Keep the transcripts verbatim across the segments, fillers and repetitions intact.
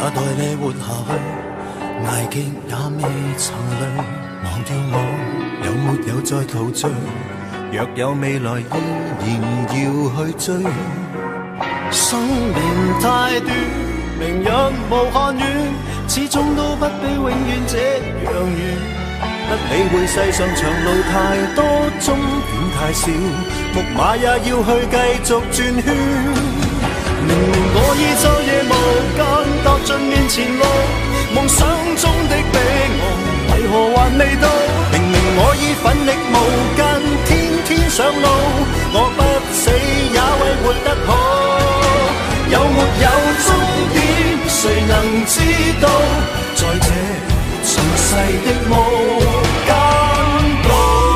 代你活下去，挨极也未曾累。忘掉我，有沒有再陶醉？若有未來，依然要去追。生命太短，明日無限遠，始終都不比永遠這樣遠。不理會世上長路太多，終點太少，木馬也要去繼續轉圈。明明我已晝夜無間踏盡面前路，夢想中的彼岸為何還未到？明明我已奮力無間，天天上路，我不死也為活得好。有沒有終點，誰能知道？在這塵世的無間道，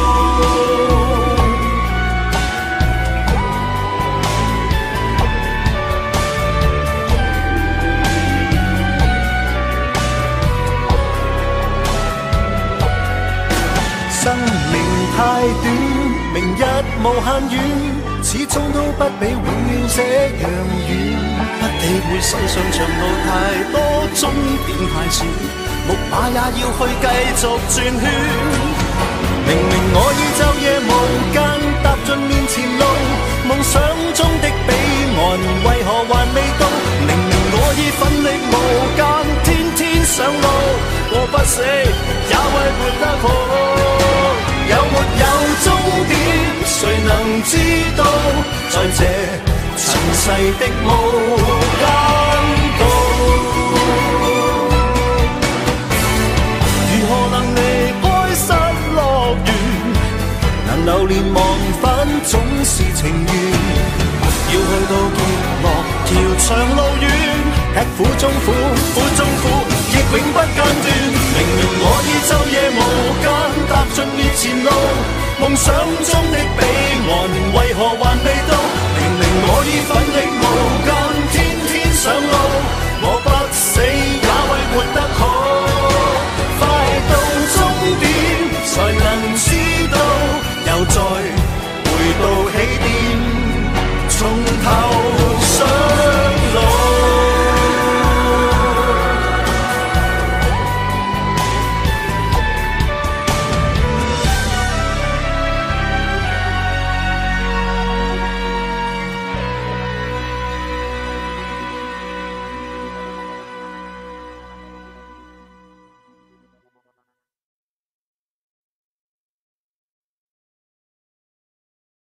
生命太短，明日無限遠，始終都不比永遠這樣遠。不理會世上長路太多，終點太少，木馬也要去繼續轉圈。明明我已晝夜無間踏盡面前路，夢想中的彼岸為何還未到？明明我已奮力無間，天天上路，我不死也為活得好。有沒有終點，誰能知道？在這塵世的無間道，如何能離開失樂園？能流連忘返總是情緣，要去到結幕，條長路遠，吃苦中苦，苦中苦，亦永不間斷。明明我已晝夜無間踏盡面前路，夢想中的彼岸為何還未到？明明我已奮力無間，